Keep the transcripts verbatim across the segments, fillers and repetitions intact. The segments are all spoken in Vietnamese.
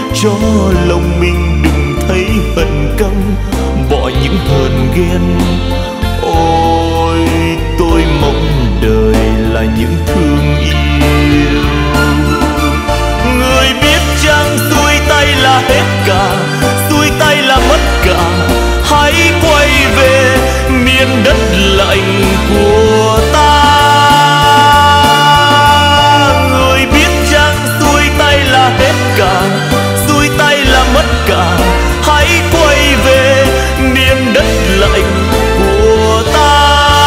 cho lòng mình đừng thấy hận căm, bỏ những hờn ghen. Ôi tôi mong đời là những thương yêu. Người biết chăng xuôi tay là hết cả, xuôi tay là mất cả, hãy quay về miền đất lạnh của ta. Người biết chăng xuôi tay là hết cả, xuôi tay là mất cả, hãy quay về miền đất lạnh của ta.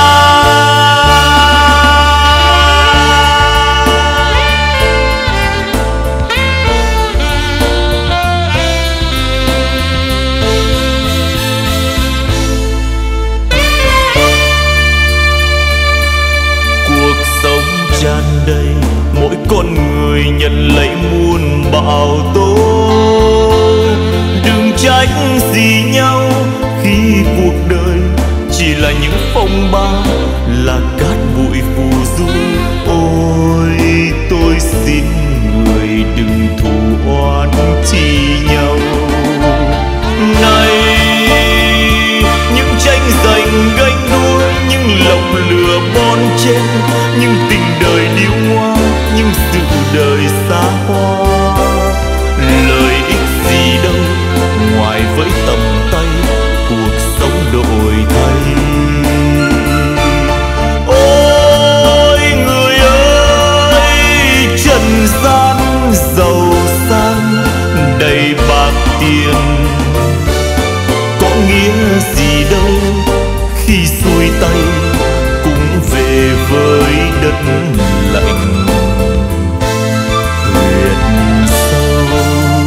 Cuộc sống tràn đầy, mỗi con người nhận lấy muôn bão tố. Đừng trách gì nhau khi cuộc đời chỉ là những phong ba, là cát bụi phù du. Ôi tôi xin người đừng thù oán chi nhau. Này những tranh giành ganh đua, những lòng lừa bon chen, những tình đời điêu ngoa, những sự đời xa hoa. Lợi ích gì đâu ngoài với tầm tay, cuộc sống đổi thay. Ôi người ơi, trần gian giàu sang đầy bạc tiền, có nghĩa gì đâu khi xuôi tay cũng về với đất lạnh. Huyệt sâu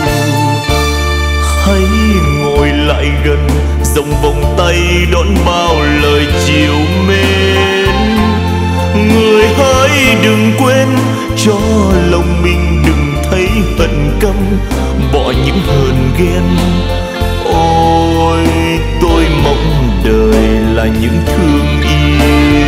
hãy ngồi lại gần, rộng vòng tay đón bao lời chiều mến. Người hỡi đừng quên, cho lòng mình đừng thấy hận căm, bỏ những hờn ghen. Ôi tôi mong đời là những thương yêu.